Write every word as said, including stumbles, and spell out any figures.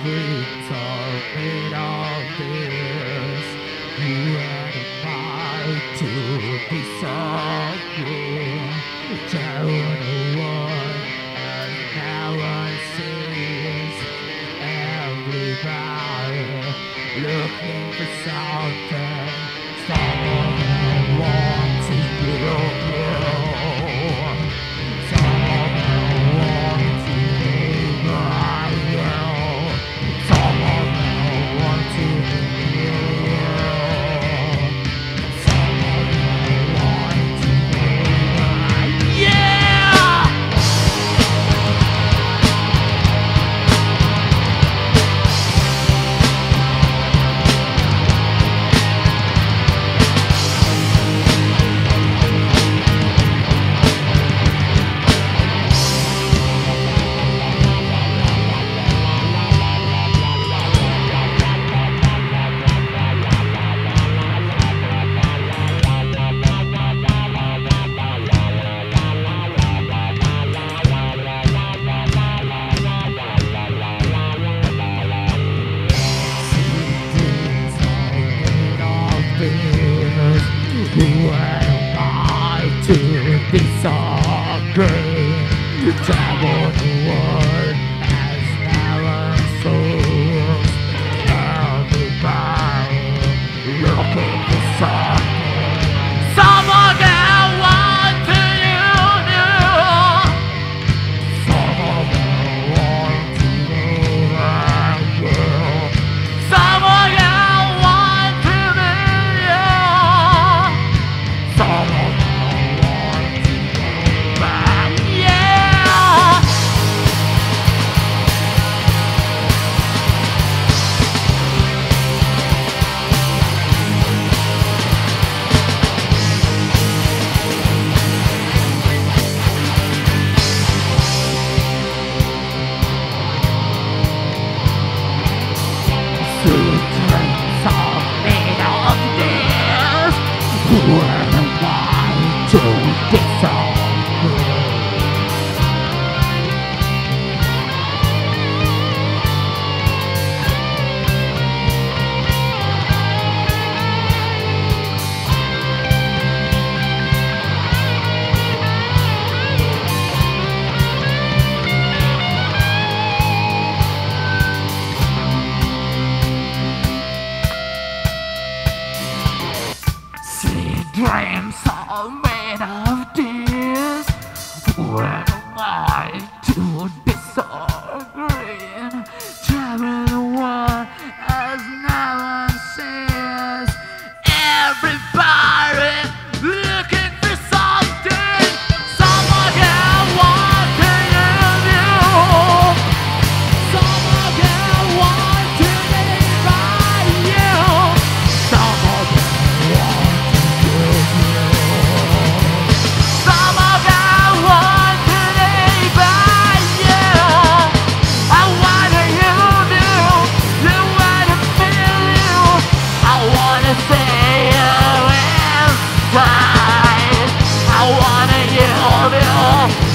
dreams are made of this. You had a mind to disagree. Telling the world and now I sees everybody looking for something. Someone that wants to build you. Someone that wants to be by you. Someone that wants to be you. Someone that wants to be by yeah! Who am I to disagree? Travel the world as never souls. Everybody looking for something. Someone that wants to you know. Someone that wants to be like you. Someone that wants to be you. Someone that wants to be back, yeah. Sweet dreams are made of this. Who am I to disagree? Sweet dreams are made of this. Who am I to disagree? Travel the world as no one sees. Everybody looking for something. Someone that wants to use you. Someone that wants to be by you. Someone that wants to use you. Someone that wants to be by you. I wanna use you. You wanna feel you. I wanna see you inside. I wanna use you.